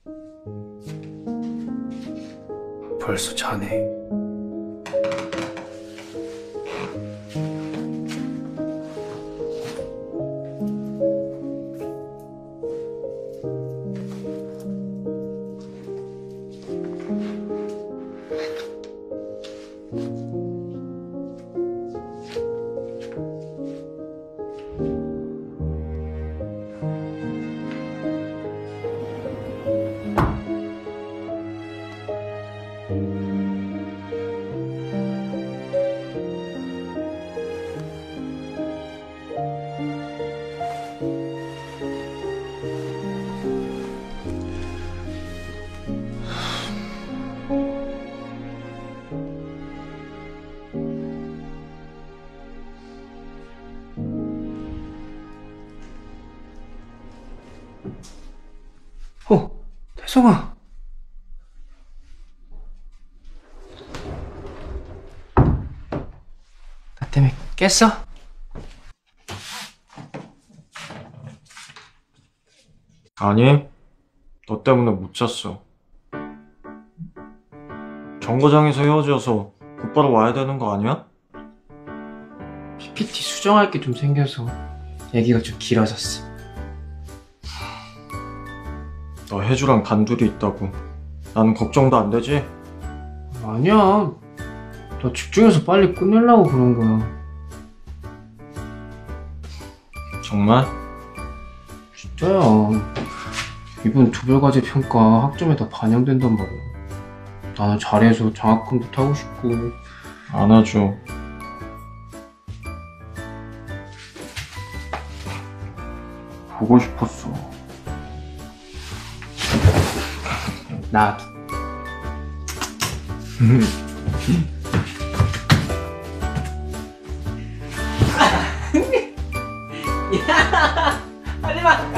벌써 자네. 태성아. 나 때문에 깼어? 아니, 너 때문에 못 잤어. 정거장에서 헤어져서 곧바로 와야 되는 거 아니야? PPT 수정할 게 좀 생겨서 얘기가 좀 길어졌어. 너 혜주랑 단둘이 있다고 나는 걱정도 안 되지? 아니야. 나 집중해서 빨리 끝내려고 그런 거야. 정말? 진짜야. 이번 조별과제 평가 학점에 다 반영된단 말이야. 나는 잘해서 장학금도 타고 싶고. 안아줘. 보고 싶었어. 나도. 야, 하지마.